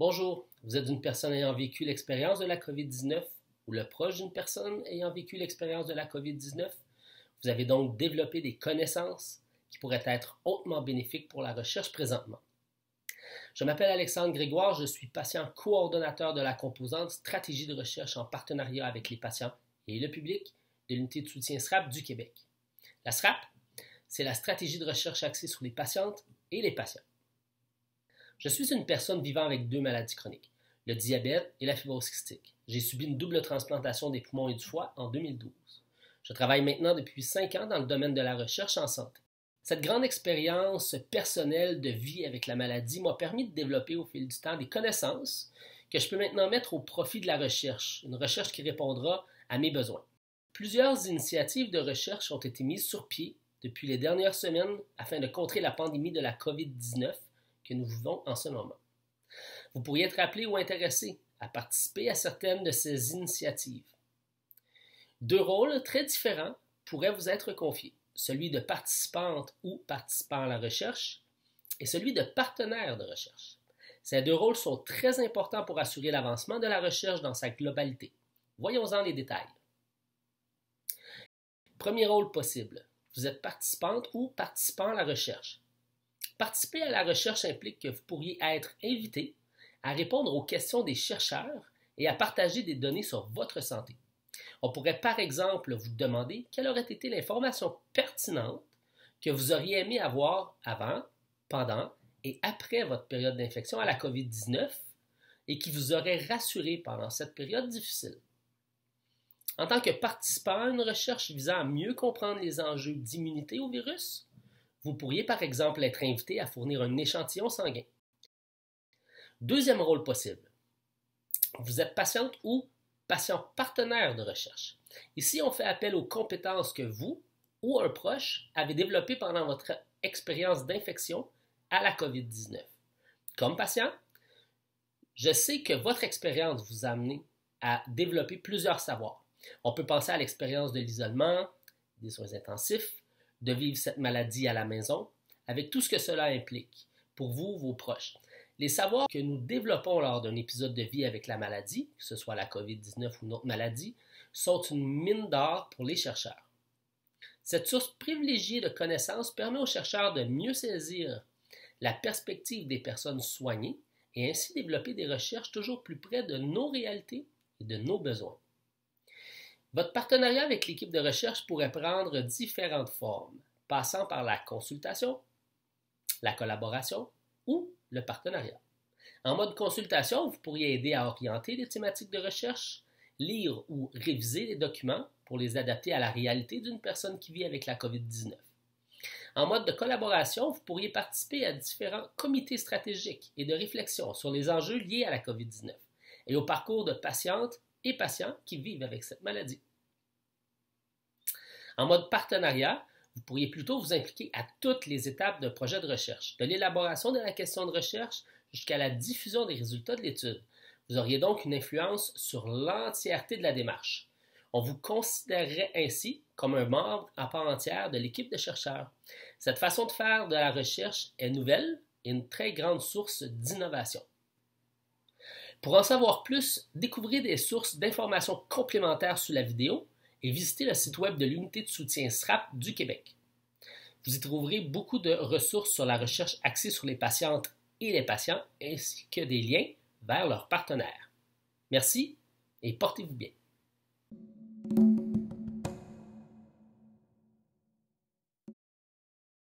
Bonjour, vous êtes une personne ayant vécu l'expérience de la COVID-19 ou le proche d'une personne ayant vécu l'expérience de la COVID-19. Vous avez donc développé des connaissances qui pourraient être hautement bénéfiques pour la recherche présentement. Je m'appelle Alexandre Grégoire, je suis patient coordonnateur de la composante stratégie de recherche en partenariat avec les patients et le public de l'unité de soutien SRAP du Québec. La SRAP, c'est la stratégie de recherche axée sur les patientes et les patients. Je suis une personne vivant avec 2 maladies chroniques, le diabète et la fibrose cystique. J'ai subi une double transplantation des poumons et du foie en 2012. Je travaille maintenant depuis 5 ans dans le domaine de la recherche en santé. Cette grande expérience personnelle de vie avec la maladie m'a permis de développer au fil du temps des connaissances que je peux maintenant mettre au profit de la recherche, une recherche qui répondra à mes besoins. Plusieurs initiatives de recherche ont été mises sur pied depuis les dernières semaines afin de contrer la pandémie de la COVID-19 que nous vivons en ce moment. Vous pourriez être appelé ou intéressé à participer à certaines de ces initiatives. 2 rôles très différents pourraient vous être confiés, celui de participante ou participant à la recherche et celui de partenaire de recherche. Ces 2 rôles sont très importants pour assurer l'avancement de la recherche dans sa globalité. Voyons-en les détails. Premier rôle possible, vous êtes participante ou participant à la recherche. Participer à la recherche implique que vous pourriez être invité à répondre aux questions des chercheurs et à partager des données sur votre santé. On pourrait par exemple vous demander quelle aurait été l'information pertinente que vous auriez aimé avoir avant, pendant et après votre période d'infection à la COVID-19 et qui vous aurait rassuré pendant cette période difficile. En tant que participant à une recherche visant à mieux comprendre les enjeux d'immunité au virus, vous pourriez par exemple être invité à fournir un échantillon sanguin. Deuxième rôle possible. Vous êtes patiente ou patient partenaire de recherche. Ici, on fait appel aux compétences que vous ou un proche avez développées pendant votre expérience d'infection à la COVID-19. Comme patient, je sais que votre expérience vous a amené à développer plusieurs savoirs. On peut penser à l'expérience de l'isolement, des soins intensifs, de vivre cette maladie à la maison, avec tout ce que cela implique pour vous ou vos proches. Les savoirs que nous développons lors d'un épisode de vie avec la maladie, que ce soit la COVID-19 ou une autre maladie, sont une mine d'or pour les chercheurs. Cette source privilégiée de connaissances permet aux chercheurs de mieux saisir la perspective des personnes soignées et ainsi développer des recherches toujours plus près de nos réalités et de nos besoins. Votre partenariat avec l'équipe de recherche pourrait prendre différentes formes, passant par la consultation, la collaboration ou le partenariat. En mode consultation, vous pourriez aider à orienter les thématiques de recherche, lire ou réviser les documents pour les adapter à la réalité d'une personne qui vit avec la COVID-19. En mode de collaboration, vous pourriez participer à différents comités stratégiques et de réflexion sur les enjeux liés à la COVID-19 et au parcours de patientes et patients qui vivent avec cette maladie. En mode partenariat, vous pourriez plutôt vous impliquer à toutes les étapes d'un projet de recherche, de l'élaboration de la question de recherche jusqu'à la diffusion des résultats de l'étude. Vous auriez donc une influence sur l'entièreté de la démarche. On vous considérerait ainsi comme un membre à part entière de l'équipe de chercheurs. Cette façon de faire de la recherche est nouvelle et une très grande source d'innovation. Pour en savoir plus, découvrez des sources d'informations complémentaires sous la vidéo et visitez le site web de l'unité de soutien SRAP du Québec. Vous y trouverez beaucoup de ressources sur la recherche axée sur les patientes et les patients, ainsi que des liens vers leurs partenaires. Merci et portez-vous bien.